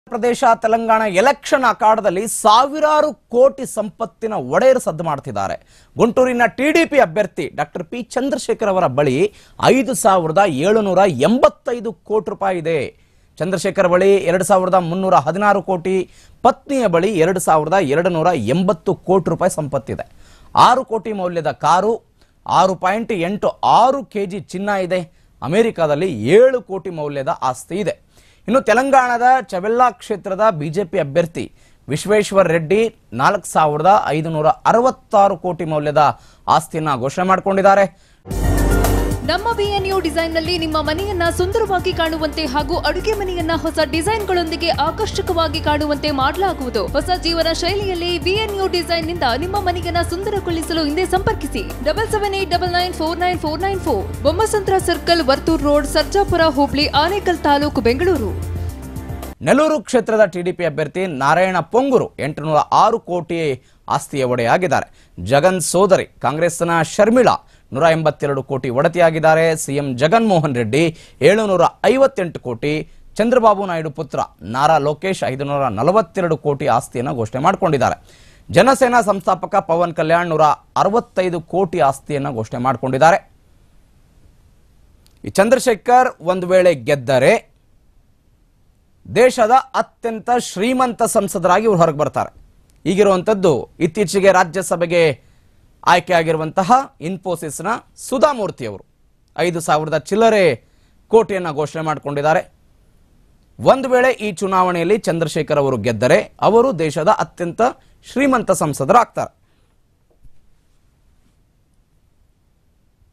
Pradesh Telangana election ಅಖಾಡದಲ್ಲಿ ಸಾವಿರಾರು ಕೋಟಿ ಸಂಪತ್ತಿನ ಒಡೆಯರು ಸದ್ದು ಮಾಡುತ್ತಿದ್ದಾರೆ. ಗುಂಟೂರಿನ ಟಿಡಿಪಿ ಅಭ್ಯರ್ಥಿ ಡಾಕ್ಟರ್ ಪಿ ಚಂದ್ರಶೇಖರ್ ಅವರ ಬಳಿ 5785 ಕೋಟಿ ರೂಪಾಯಿ ಇದೆ. ಚಂದ್ರಶೇಖರ್ ಬಳಿ 2316 ಕೋಟಿ, ಪತ್ನಿಯ ಬಳಿ 2280 ಕೋಟಿ ರೂಪಾಯಿ ಸಂಪತ್ತಿದೆ. 6 ಕೋಟಿ ಮೌಲ್ಯದ ಕಾರು, 6.86 ಕೆಜಿ ಚಿನ್ನ ಇದೆ. ಅಮೆರಿಕದಲ್ಲಿ 7 ಕೋಟಿ ಮೌಲ್ಯದ ಆಸ್ತಿ ಇದೆ. ಇನ್ನು ತೆಲಂಗಾಣದ ಚವೆಲ್ಲಾ ಕ್ಷೇತ್ರದ ಬಿಜೆಪಿ ಅಭ್ಯರ್ಥಿ ವಿಶ್ವೇಶ್ವರ ರೆಡ್ಡಿ 4566 ಕೋಟಿ ಮೌಲ್ಯದ ಆಸ್ತಿಯನ್ನ ಘೋಷಣೆ ಮಾಡಿಕೊಂಡಿದ್ದಾರೆ. ನಮ್ಮ ಬಿಎನ್ಯು ಡಿಸೈನ್ ನಲ್ಲಿ ನಿಮ್ಮ ಮನೆಯನ್ನ ಸುಂದರವಾಗಿ ಕಾಣುವಂತೆ ಹಾಗೂ ಅಡುಗೆ ಮನೆಯನ್ನ ಹೊಸ ಡಿಸೈನ್ಗಳೊಂದಿಗೆ ಆಕರ್ಷಕವಾಗಿ ಕಾಣುವಂತೆ ಮಾಡಲಾಗುವುದು. ಹೊಸ ಜೀವನ ಶೈಲಿಯಲ್ಲಿ ಬಿಎನ್ಯು ಡಿಸೈನ್ ನಿಂದ ನಿಮ್ಮ ಮನೆಯನ್ನ ಸುಂದರಗೊಳಿಸಲು ಹಿಂದೆ ಸಂಪರ್ಕಿಸಿ 7789949494, ಬೊಮ್ಮಸಂದ್ರ ಸರ್ಕಲ್, ವರ್ತೂರ್ ರೋಡ್, ಸರ್ಜಾಪುರ ಹೋಬಳಿ, ಆನೇಕಲ್ ತಾಲೂಕು, ಬೆಂಗಳೂರು. ನೆಲ್ಲೂರು ಕ್ಷೇತ್ರದ ಟಿಡಿಪಿ ಅಭ್ಯರ್ಥಿ ನಾರಾಯಣ ಪೊಂಗೂರು 806 ಕೋಟಿ ಆಸ್ತಿಯ ಒಡೆಯಾಗಿದ್ದಾರೆ. ಜಗನ್ ಸೋದರಿ ಕಾಂಗ್ರೆಸ್ನ ಶರ್ಮಿಳಾ 182 ಕೋಟಿ ಒಡತಿಯಾಗಿದ್ದಾರೆ. ಸಿಎಂ ಜಗನ್ಮೋಹನ್ ರೆಡ್ಡಿ 758 ಕೋಟಿ, ಚಂದ್ರಬಾಬು ನಾಯ್ಡು ಪುತ್ರ ನಾರಾ ಲೋಕೇಶ್ 542 ಕೋಟಿ ಆಸ್ತಿಯನ್ನು ಘೋಷಣೆ ಮಾಡಿಕೊಂಡಿದ್ದಾರೆ. ಜನಸೇನಾ ಸಂಸ್ಥಾಪಕ ಪವನ್ ಕಲ್ಯಾಣ್ 165 ಕೋಟಿ ಆಸ್ತಿಯನ್ನು ಘೋಷಣೆ ಮಾಡಿಕೊಂಡಿದ್ದಾರೆ. ಈ ಚಂದ್ರಶೇಖರ್ ಒಂದು ವೇಳೆ ಗೆದ್ದರೆ ದೇಶದ ಅತ್ಯಂತ ಶ್ರೀಮಂತ ಸಂಸದರಾಗಿ ಇವರು ಹೊರಗೆ ಬರ್ತಾರೆ. ಈಗಿರುವಂಥದ್ದು ಇತ್ತೀಚೆಗೆ ರಾಜ್ಯಸಭೆಗೆ ಆಯ್ಕೆಯಾಗಿರುವಂತಹ ಇನ್ಫೋಸಿಸ್ನ ಸುಧಾಮೂರ್ತಿ ಅವರು 5000 ಚಿಲ್ಲರೆ ಕೋಟಿಯನ್ನು ಘೋಷಣೆ ಮಾಡಿಕೊಂಡಿದ್ದಾರೆ. ಒಂದು ವೇಳೆ ಈ ಚುನಾವಣೆಯಲ್ಲಿ ಚಂದ್ರಶೇಖರ್ ಅವರು ಗೆದ್ದರೆ ಅವರು ದೇಶದ ಅತ್ಯಂತ ಶ್ರೀಮಂತ ಸಂಸದರಾಗ್ತಾರೆ.